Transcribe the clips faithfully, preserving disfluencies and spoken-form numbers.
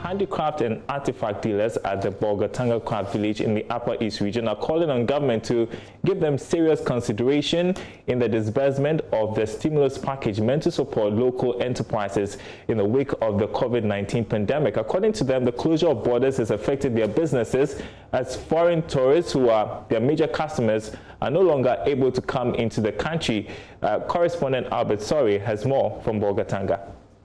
handicraft and artifact dealers at the Bolgatanga Craft Village in the Upper East region are calling on government to give them serious consideration in the disbursement of the stimulus package meant to support local enterprises in the wake of the COVID nineteen pandemic. According to them, the closure of borders has affected their businesses as foreign tourists, who are their major customers, are no longer able to come into the country. Uh, correspondent Albert Sori has more from Bolgatanga.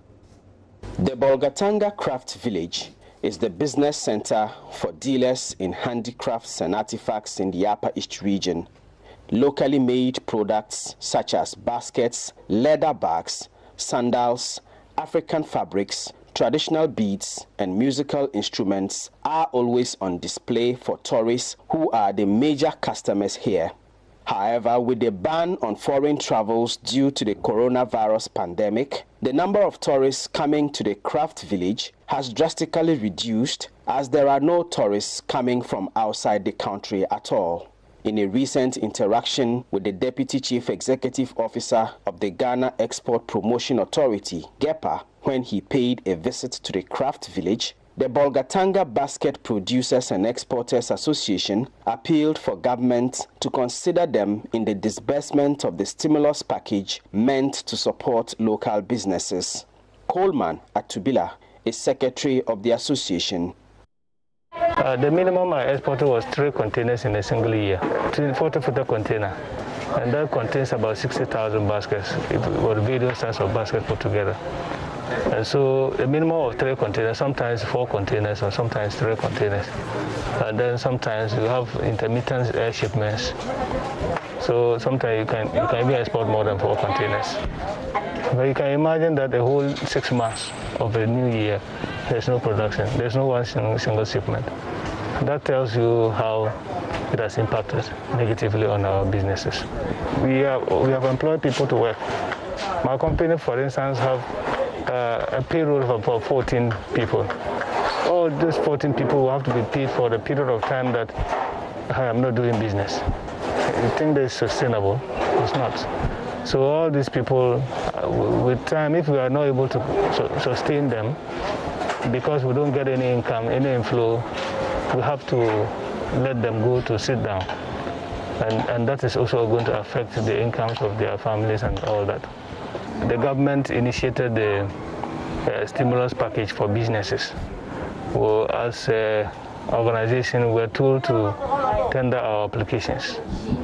The Bolgatanga Craft Village is the business center for dealers in handicrafts and artifacts in the Upper East region. Locally made products such as baskets, leather bags, sandals, African fabrics, traditional beads and musical instruments are always on display for tourists who are the major customers here. However, with the ban on foreign travels due to the coronavirus pandemic, the number of tourists coming to the craft village has drastically reduced, as there are no tourists coming from outside the country at all. In a recent interaction with the Deputy Chief Executive Officer of the Ghana Export Promotion Authority, GEPA, when he paid a visit to the craft village, the Bolgatanga Basket Producers and Exporters Association appealed for government to consider them in the disbursement of the stimulus package meant to support local businesses. Coleman Atubila is secretary of the association. Uh, the minimum I exported was three containers in a single year, forty footer container, and that contains about sixty thousand baskets, or various size of baskets put together. And so a minimum of three containers, sometimes four containers, or sometimes three containers. And then sometimes you have intermittent air shipments. So sometimes you can you can even export more than four containers. But you can imagine that the whole six months of the new year, there's no production. There's no one single shipment. That tells you how it has impacted negatively on our businesses. We have, we have employed people to work. My company, for instance, have uh, a payroll of about fourteen people. All these fourteen people will have to be paid for the period of time that I am not doing business. You think that is sustainable? It's not. So all these people, uh, with time, if we are not able to su sustain them, because we don't get any income, any inflow, we have to let them go to sit down. And, and that is also going to affect the incomes of their families and all that. The government initiated the uh, stimulus package for businesses. Well, as an organization, we're told to tender our applications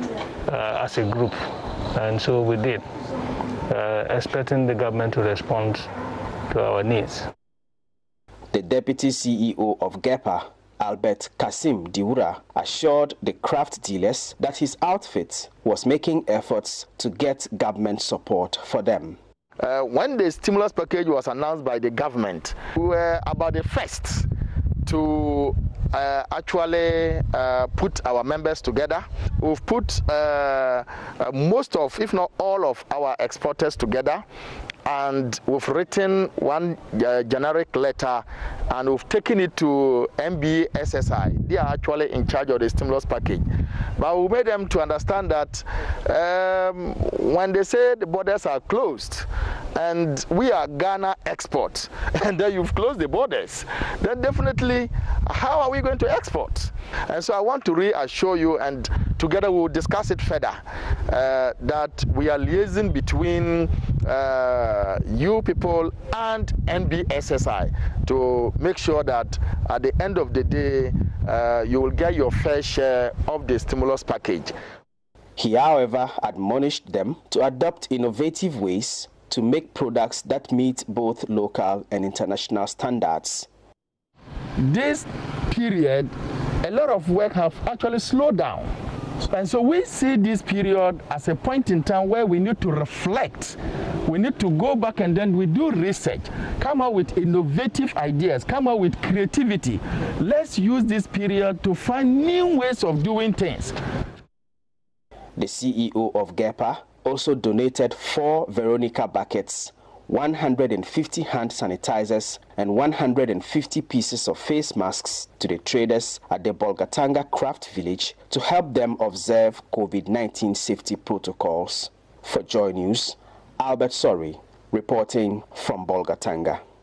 uh, as a group. And so we did, uh, expecting the government to respond to our needs. The Deputy C E O of GEPA, Albert Kasim Diwura, assured the craft dealers that his outfit was making efforts to get government support for them. Uh, when the stimulus package was announced by the government, we were about the first to uh, actually uh, put our members together. We've put uh, uh, most of, if not all of our exporters together, and we've written one uh, generic letter, and we've taken it to M B S S I. They are actually in charge of the stimulus package. But we made them to understand that um, when they say the borders are closed, and we are Ghana export, and then you've closed the borders, then definitely, how are we going to export? And so I want to reassure you, and together we'll discuss it further, uh, that we are liaising between uh, you people and N B S S I to make sure that at the end of the day, uh, you will get your fair share of the stimulus package. He, however, admonished them to adopt innovative ways to make products that meet both local and international standards. This period, a lot of work have actually slowed down. And so we see this period as a point in time where we need to reflect. We need to go back and then we do research, come up with innovative ideas, come up with creativity. Let's use this period to find new ways of doing things. The C E O of GEPA also donated four Veronica buckets, one hundred fifty hand sanitizers, and one hundred fifty pieces of face masks to the traders at the Bolgatanga Craft Village to help them observe COVID nineteen safety protocols. For Joy News, Albert Sori reporting from Bolgatanga.